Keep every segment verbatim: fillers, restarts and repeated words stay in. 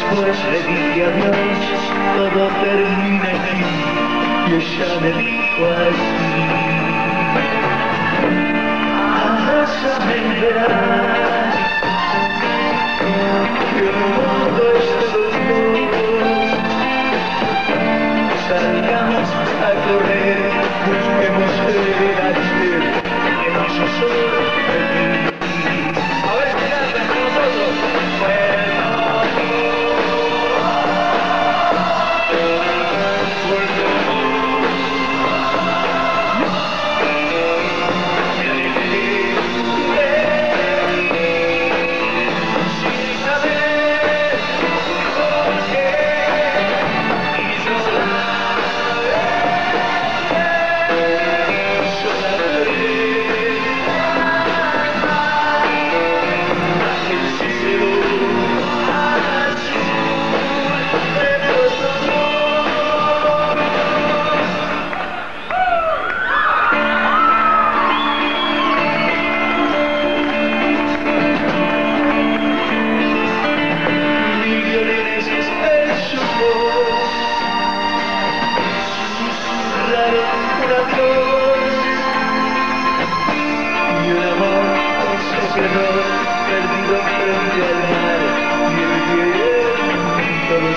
Después le dije adiós, todo termina aquí, y ella me dijo así: abrázame y verás que el mundo es de los dos. Salgamos a correr, busquemos el ayer que nos hizo feliz. A ver, mirad, entre nosotros. Perdido frente al mar, y el viento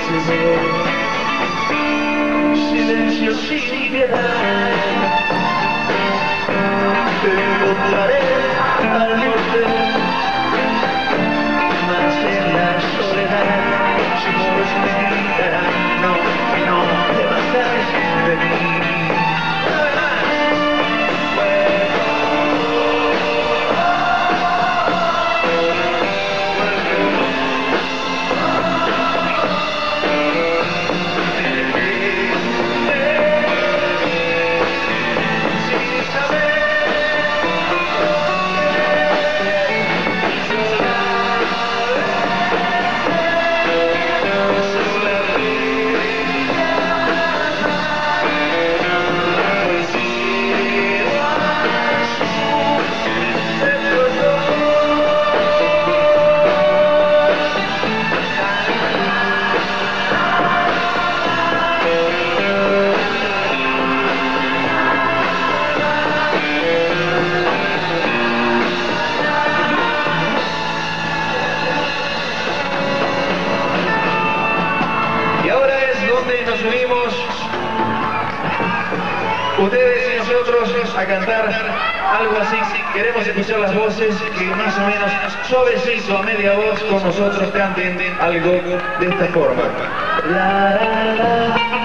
se silencio sin piedad. Te encontraré al norte, mas en la soledad su voz me gritará: no, no te vas de mí. Nos unimos, ustedes y nosotros, a cantar algo así. Queremos escuchar las voces que más o menos suavecito, a media voz, con nosotros canten algo de esta forma. La, la, la.